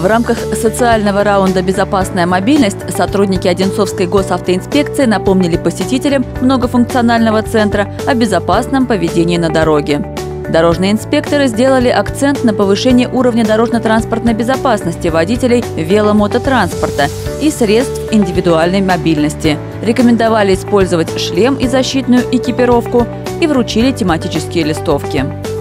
В рамках социального раунда «Безопасная мобильность» сотрудники Одинцовской госавтоинспекции напомнили посетителям многофункционального центра о безопасном поведении на дороге. Дорожные инспекторы сделали акцент на повышении уровня дорожно-транспортной безопасности водителей веломототранспорта и средств индивидуальной мобильности. Рекомендовали использовать шлем и защитную экипировку и вручили тематические листовки.